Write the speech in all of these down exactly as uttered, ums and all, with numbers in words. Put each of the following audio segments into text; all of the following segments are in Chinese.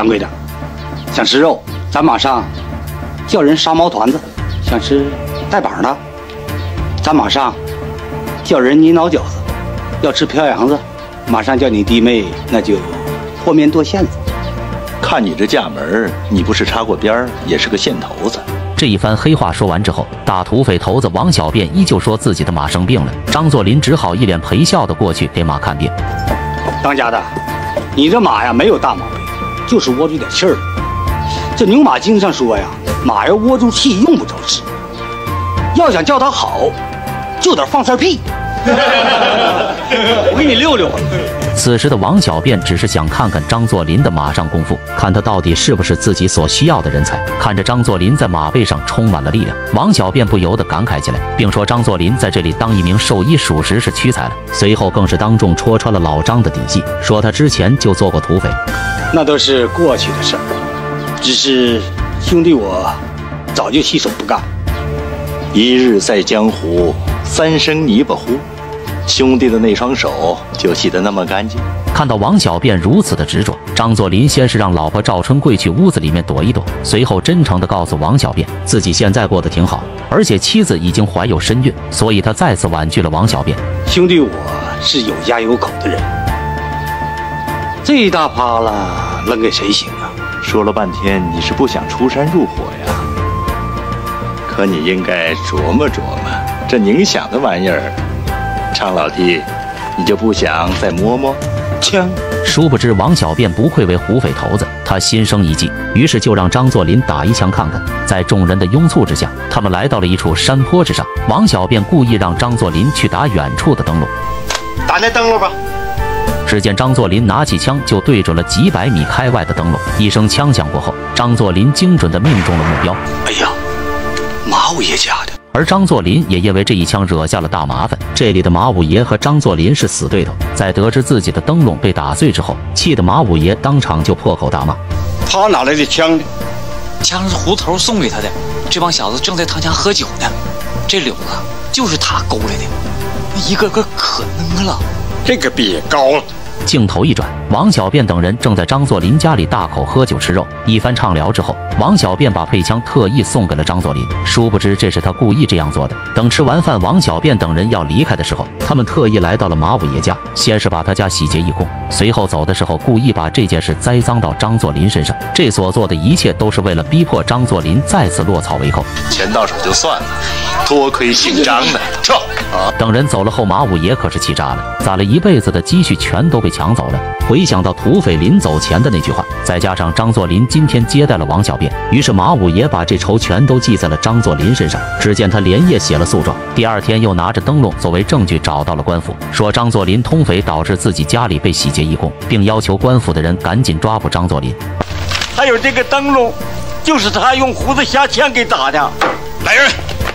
掌柜的，想吃肉，咱马上叫人杀毛团子；想吃带膀的，咱马上叫人捏脑饺子；要吃飘羊子，马上叫你弟妹那就和面剁馅子。 看你这架门，你不是插过边儿，也是个线头子。 这一番黑话说完之后，大土匪头子王小便依旧说自己的马生病了。张作霖只好一脸陪笑的过去给马看病。 当家的，你这马呀没有大毛病，就是窝住点气儿。这牛马经上说呀，马要窝住气用不着治，要想叫它好，就得放片屁。我给你溜溜吧。 此时的王小便只是想看看张作霖的马上功夫，看他到底是不是自己所需要的人才。看着张作霖在马背上充满了力量，王小便不由得感慨起来，并说张作霖在这里当一名兽医属实是屈才了。随后更是当众戳穿了老张的底细，说他之前就做过土匪。 那都是过去的事儿，只是兄弟我早就洗手不干。 一日在江湖，三生泥巴糊。兄弟的那双手就洗得那么干净。 看到王小便如此的执着，张作霖先是让老婆赵春贵去屋子里面躲一躲，随后真诚地告诉王小便自己现在过得挺好，而且妻子已经怀有身孕，所以他再次婉拒了王小便。 兄弟我是有家有口的人，这一大趴了扔给谁行啊？ 说了半天你是不想出山入伙呀？可你应该琢磨琢磨，这宁想的玩意儿，张老弟，你就不想再摸摸？ 枪！ 殊不知王小便不愧为虎匪头子，他心生一计，于是就让张作霖打一枪看看。在众人的拥簇之下，他们来到了一处山坡之上。王小便故意让张作霖去打远处的灯笼， 打那灯笼吧。 只见张作霖拿起枪就对准了几百米开外的灯笼，一声枪响过后，张作霖精准地命中了目标。 哎呀，马五爷家的！ 而张作霖也因为这一枪惹下了大麻烦。这里的马五爷和张作霖是死对头，在得知自己的灯笼被打碎之后，气得马五爷当场就破口大骂： 他哪来的枪呢？ 枪是胡头送给他的，这帮小子正在他家喝酒呢，这柳子就是他勾来的，一个个可能了。 这个别高了。 镜头一转，王小便等人正在张作霖家里大口喝酒吃肉。一番畅聊之后，王小便把配枪特意送给了张作霖，殊不知这是他故意这样做的。等吃完饭，王小便等人要离开的时候，他们特意来到了马五爷家，先是把他家洗劫一空，随后走的时候故意把这件事栽赃到张作霖身上。这所做的一切都是为了逼迫张作霖再次落草为寇。 钱到手就算了，多亏姓张的，撤！啊！ 等人走了后，马五爷可是气炸了，攒了一辈子的积蓄全都被抢走了。回想到土匪临走前的那句话，再加上张作霖今天接待了王小便，于是马五爷把这仇全都记在了张作霖身上。只见他连夜写了诉状，第二天又拿着灯笼作为证据找到了官府，说张作霖通匪导致自己家里被洗劫一空，并要求官府的人赶紧抓捕张作霖。 还有这个灯笼，就是他用胡子瞎枪给打的。 来人！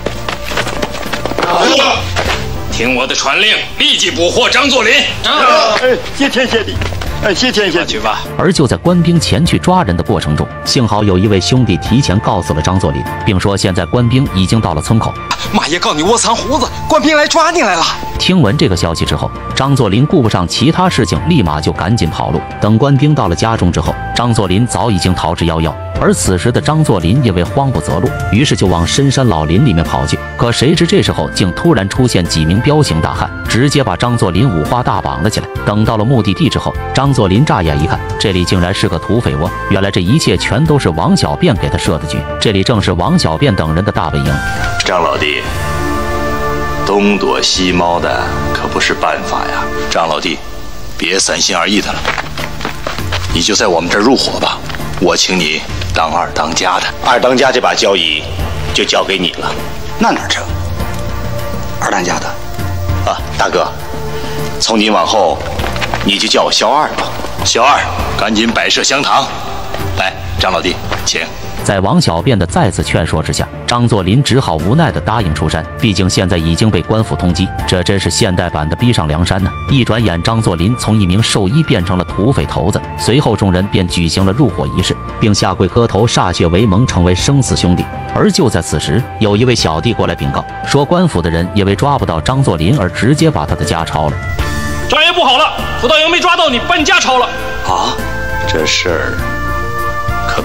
啊！听我的传令，立即捕获张作霖。 啊！谢天谢地。哎，谢天谢地吧。 而就在官兵前去抓人的过程中，幸好有一位兄弟提前告诉了张作霖，并说现在官兵已经到了村口。 马爷告你窝藏胡子，官兵来抓你来了。 听闻这个消息之后，张作霖顾不上其他事情，立马就赶紧跑路。等官兵到了家中之后，张作霖早已经逃之夭夭。而此时的张作霖因为慌不择路，于是就往深山老林里面跑去。可谁知这时候竟突然出现几名彪形大汉，直接把张作霖五花大绑了起来。等到了目的地之后，张作霖乍眼一看，这里竟然是个土匪窝。原来这一切全都是王小便给他设的局，这里正是王小便等人的大本营。 张老弟，东躲西猫的可不是办法呀！张老弟，别三心二意的了，你就在我们这儿入伙吧，我请你当二当家的。二当家这把交椅就交给你了。 那哪成？二当家的啊，大哥，从今往后你就叫我小二吧。小二，赶紧摆设香堂。来，张老弟，请。 在王小便的再次劝说之下，张作霖只好无奈地答应出山。毕竟现在已经被官府通缉，这真是现代版的逼上梁山呢。一转眼，张作霖从一名兽医变成了土匪头子。随后，众人便举行了入伙仪式，并下跪磕头，歃血为盟，成为生死兄弟。而就在此时，有一位小弟过来禀告，说官府的人因为抓不到张作霖而直接把他的家抄了。 张爷不好了，葡萄营没抓到你，把你家抄了。 啊，这事儿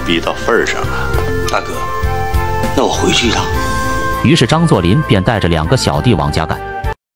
逼到份儿上了。 大哥，那我回去一趟。 于是张作霖便带着两个小弟往家赶。